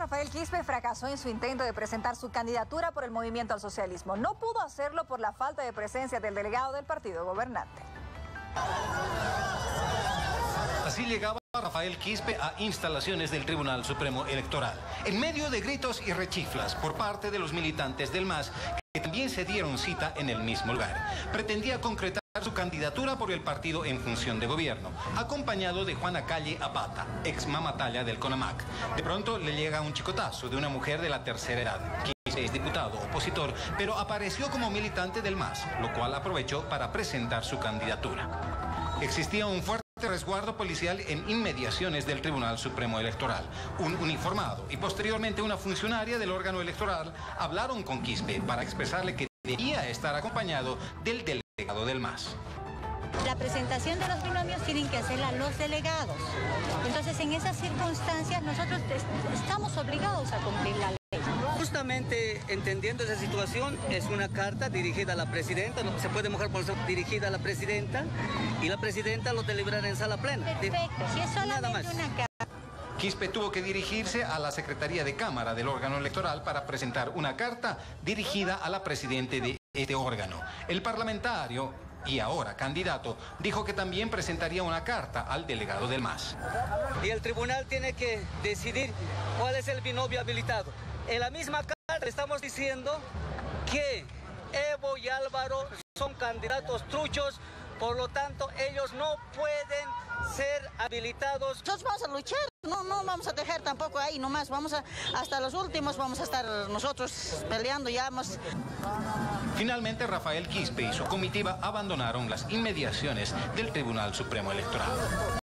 Rafael Quispe fracasó en su intento de presentar su candidatura por el Movimiento al Socialismo. No pudo hacerlo por la falta de presencia del delegado del partido gobernante. Así llegaba Rafael Quispe a instalaciones del Tribunal Supremo Electoral, en medio de gritos y rechiflas por parte de los militantes del MAS, que también se dieron cita en el mismo lugar. Pretendía concretar su candidatura por el partido en función de gobierno, acompañado de Juana Calle Apata, ex mamatalla del CONAMAC. De pronto le llega un chicotazo de una mujer de la tercera edad. Quispe es diputado opositor, pero apareció como militante del MAS, lo cual aprovechó para presentar su candidatura. Existía un fuerte resguardo policial en inmediaciones del Tribunal Supremo Electoral. Un uniformado y posteriormente una funcionaria del órgano electoral hablaron con Quispe para expresarle que debía estar acompañado del delegado del MAS. La presentación de los binomios tienen que hacerla los delegados. Entonces, en esas circunstancias, nosotros estamos obligados a cumplir la ley. Justamente entendiendo esa situación, es una carta dirigida a la presidenta, no se puede mojar por ser dirigida a la presidenta, y la presidenta lo deliberará en sala plena. Perfecto, si es solamente una carta. Quispe tuvo que dirigirse a la Secretaría de Cámara del órgano electoral para presentar una carta dirigida a la presidenta de este órgano. El parlamentario, y ahora candidato, dijo que también presentaría una carta al delegado del MAS. Y el tribunal tiene que decidir cuál es el binomio habilitado. En la misma carta estamos diciendo que Evo y Álvaro son candidatos truchos, por lo tanto ellos no pueden ser habilitados. Nosotros vamos a luchar, no vamos a dejar tampoco ahí nomás, hasta los últimos vamos a estar nosotros peleando ya más. Finalmente, Rafael Quispe y su comitiva abandonaron las inmediaciones del Tribunal Supremo Electoral.